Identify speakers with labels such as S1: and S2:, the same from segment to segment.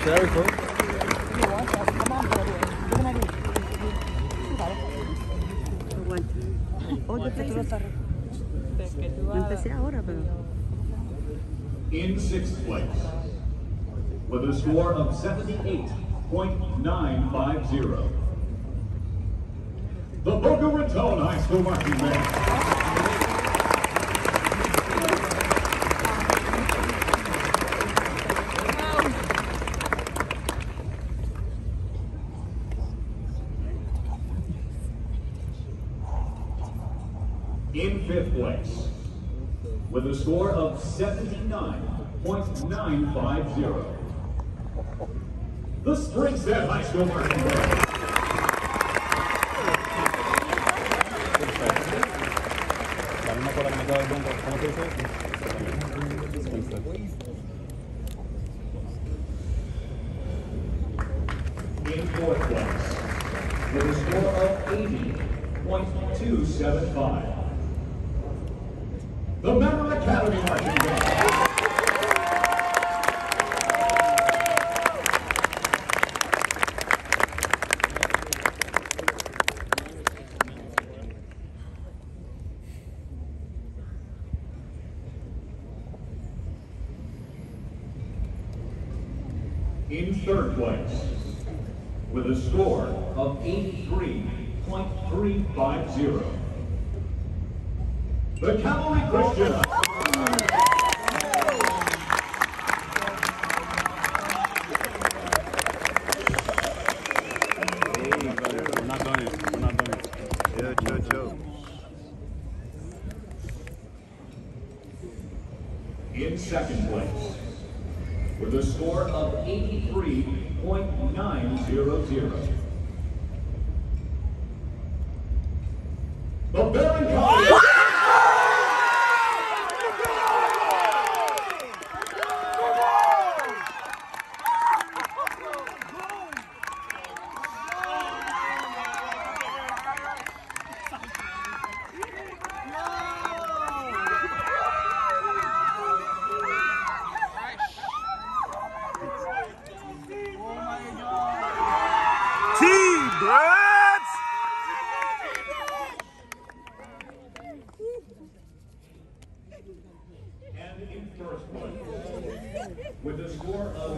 S1: There we go.
S2: Empecé ahora, pero...
S3: In sixth place, with a score of 78.950, the Boca Raton High School Marching Band. In fifth place, with a score of 79.950, the Springstead High School Marching Band. In fourth place, with a score of 80.275, the Member Academy Marching Band. In third place, with a score of 83.350, the Cavalry Christian.
S1: We're not done it. We're not done it. Chill.
S3: In second place, with a score of 83.900, the Baron College. And in first place, with a score of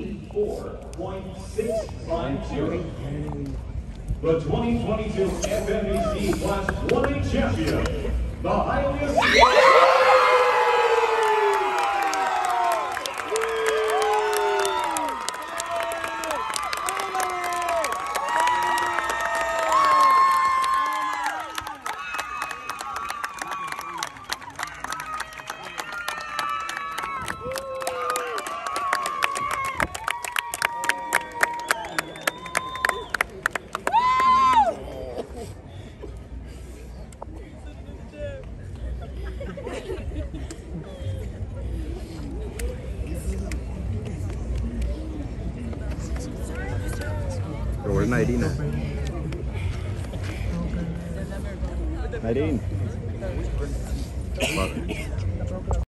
S3: 84.650, the 2022 FMBC Class 1A champion, the highly esteemed.
S1: Pero where's Nairina? Nairine.